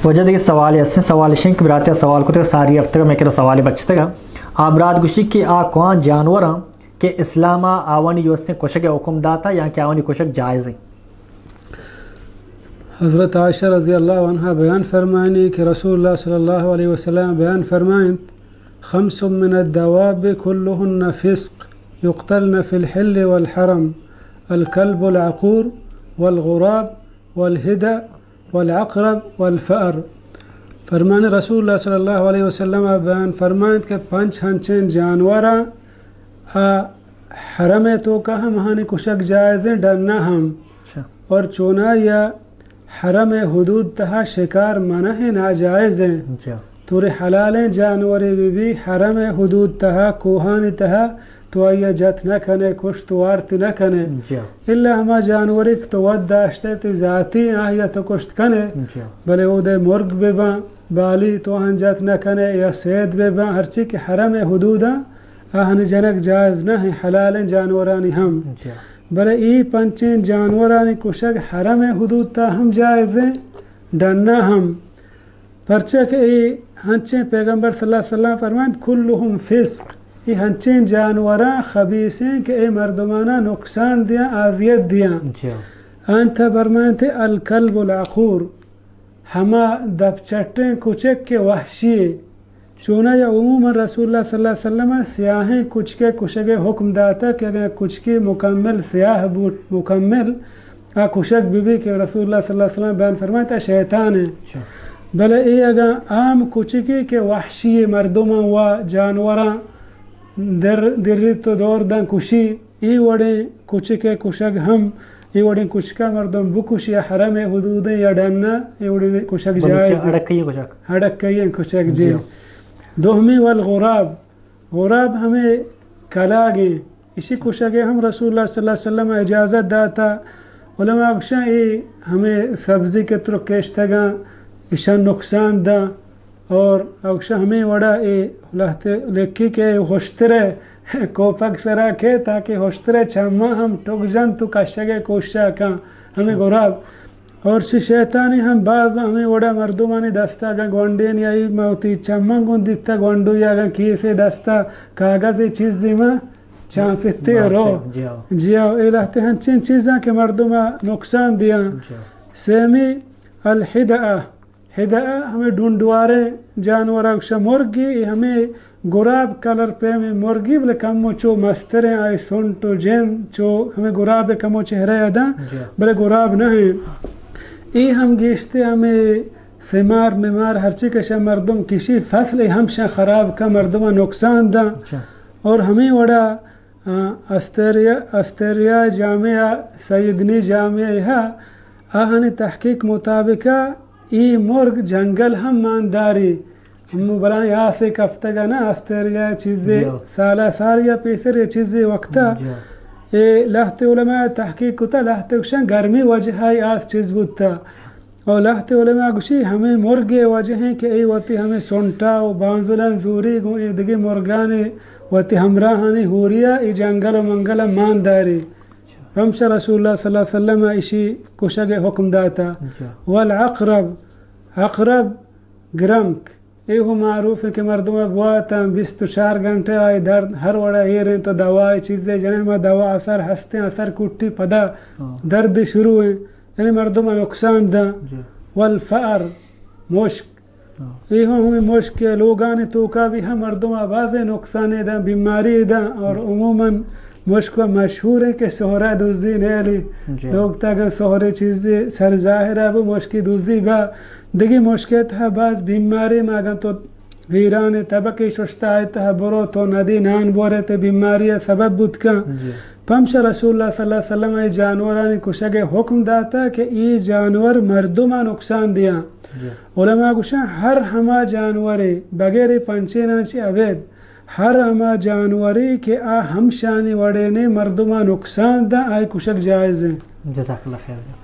وجہ دیکھیے سوال ایسے سوال شنک براتے سوال کو ساری ہفتہ میں کہ سوال بچتے گا آبرات گوشی کی کوان جانور کہ اسلام آوانی جو اس نے کشک حکم داتا یا کہ آوانی کشک جائز ہے. حضرت عائشہ رضی اللہ عنہ بیان فرمائنی کہ رسول اللہ صلی اللہ علیہ وسلم بیان فرمائن خمس من الدواب كلهن فسق يقتلن في الحل والحرم الكلب العقور والغراب والهدى والعقرب والفأر. فرمان رسول اللہ صلی اللہ علیہ وسلم بیان فرمائن کہ 5 ہنچین جانورا حرم تو کا ہم ہانی کشک جائز ڈرنا ہم اور چونا یا حرم حدود تہا شکار منع ناجائز ہیں توری حلال جانوری بھی حرم حدود تہا کوہانی تہا تو آیا جت نہ کنے کشت وارت نہ کنے اللہ ہما جانوری تو ود داشتے تی ذاتی آیا تو کشت کنے بلے او دے مرگ بے با بالی تو آہن جت نہ کنے یا سید بے با ہرچی کہ حرم حدود آہن جنک جائز نہ ہیں حلال جانورانی ہم بلے ای 5 جانورانی کشک حرم حدود تا ہم جائز ہیں ڈننا ہم پرچہ کہ ای ہنچیں پیغمبر صلی اللہ علیہ وسلم فرمائیں کلہم فسق ای ہنچیں جانوران خبیث ہیں کہ ای مردمانہ نقصان دیا آذیت دیا انتا فرمائیں تھے الکلب العقور ہما دبچٹیں کچک کے وحشی چونہ یا عموما رسول اللہ صلی اللہ علیہ وسلم سیاہیں کچھ کے کشک حکم داتا کہ اگر کچھ کی مکمل سیاہ بوٹ مکمل کشک بھی کہ رسول اللہ صلی اللہ علیہ وسلم بیان فرمائے تا شیطان ہے بلے ای اگر عام کچکی کے وحشی مردمہ و جانوراں دری تو دور دن کشی ای وڑیں کچکے کشک ہم ای وڑیں کچکا مردم بکشی حرم حدود یا ڈننا ای وڑیں کشک جائز ہڑکئی کشک جی. دوہمی والغراب غراب ہمیں کلاگیں اسی کشک ہم رسول اللہ صلی اللہ علیہ وسلم اجازت داتا علماء اکشاں ای ہمیں سبزی کے ترک کشتگاں اشان نقصان دا اور اکشاں ہمیں وڑا اے لکھی کے ہوشترے کوپک سرا کے تاکہ ہوشترے چمہ ہم ٹک جن تو کشگے کوشا کاں ہمیں غراب اور شیطانی ہم بعض ہمیں وڑا مردمانی دستا گا گونڈین یا موتی چمہ گون دیتا گونڈو یا گا کیسے دستا کاغذی چیزی میں چانپتے رو جیاو الہتے ہنچین چیزاں کہ مردمہ نقصان دیا. سیمی الحدعہ ہدعہ ہمیں ڈھونڈوارے جانور اکشا مرگی ہمیں گراب کلر پہ ہمیں مرگی بلے کمو چو مستریں آئی سنٹو جن چو ہمیں گراب کمو چہرے ادا بلے گراب نہ ہیں ای ہم گیشتے ہمیں ثمار ممار ہرچی کشا مردم کسی فصل ہمشا خراب کا مردمہ نقصان دا اور ہمیں وڑا استریا جامعہ سیدنی جامعہ آہانی تحقیق مطابقہ ای مرگ جنگل ہم مانداری ہم بلان یہاں سے کفتگا نا استریا چیزیں سالہ سالیا پیسر یہ چیزیں وقتا لہت علماء تحقیق کتا لہت اکشان گرمی وجہ ہے آس چیز بودتا اور لہت علماء گوشی ہمیں مرگے وجہ ہیں کہ ای واتی ہمیں سنٹا و بانزلان زوری گو ای دگی مرگانی واتی ہمراہانی ہوریا ای جنگل و منگل مانداری ہمشہ رسول اللہ صلی اللہ علیہ وسلم اسی کشک حکم داتا. والعقرب عقرب گرمک یہ معروف ہے کہ مردمہ بواتا 24 گھنٹے آئے درد ہر وڑا یہ رہیں تو دوائی چیزیں جنہیں میں دوا اثر ہستے اثر کٹی پدا درد شروع ہیں یعنی مردمہ نقصان دا. والفأر مشک یہ ہمیں مشک کے لوگانی توکا بھی ہم مردمہ بعض نقصان دا بیماری دا اور عموماً مشک مشہور ہے کہ سہرہ دوزی نیلی لوگ تاکہ سہرے چیزیں سر ظاہر ہے وہ مشکی دوزی با دیگی مشکت ہے بعض بیماری میں اگر تو ویران طبقی ششتا آئیتا ہے برو تو ندی نان بورے تے بیماری سبب بود کا پمشہ رسول اللہ صلی اللہ علیہ وسلم ای جانورانی کشک حکم داتا کہ ای جانور مردمہ نقصان دیا. علماء گوشن ہر ہما جانوری بغیر پنچے نانچی عبید ہر ہما جانوری کہ ہم شانی وڑے نے مردمہ نقصان دا آئی کشک جائز ہیں. جزاک اللہ خیر.